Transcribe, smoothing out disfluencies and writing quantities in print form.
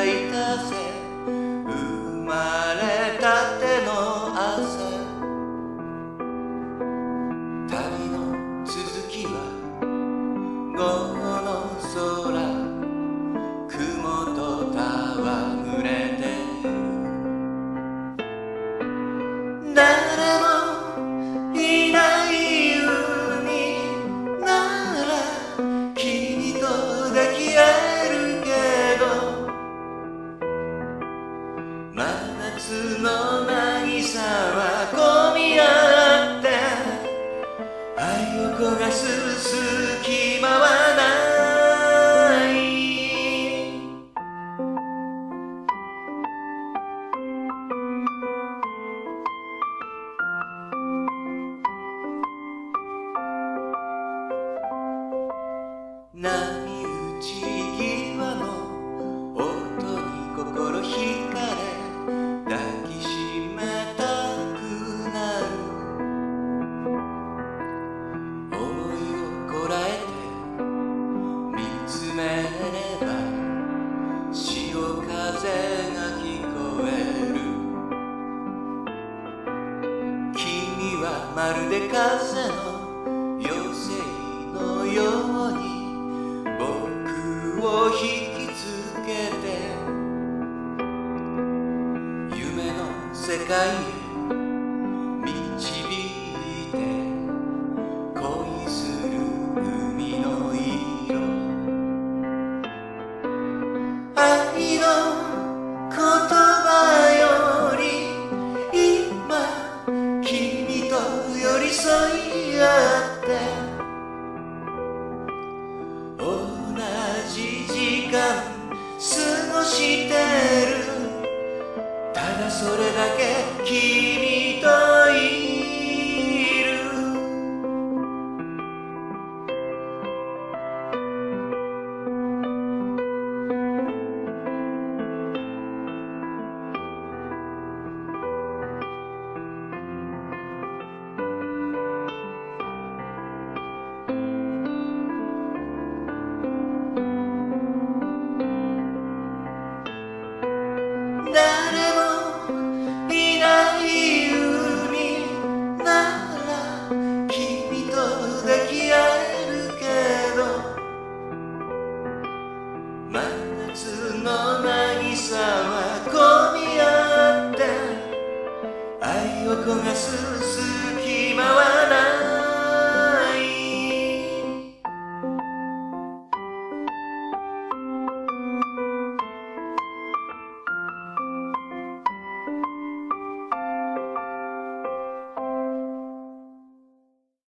いた汗、生まれたての朝、旅の続きは午後の空、雲と戯れてる。誰もいない海なら君と抱き合えるけど、真夏の渚は込み合って愛を焦がす隙間はない。波打ち際の音に心惹かれ、抱きしめたくなる。思いをこらえて見つめれば、潮風が聞こえる。君はまるで風の妖精のように僕を引きつけて、夢の世界へ導いて、恋する海の色、愛の言葉より今君と寄り添い合って、同じ時間過ごしてる。ただそれだけ。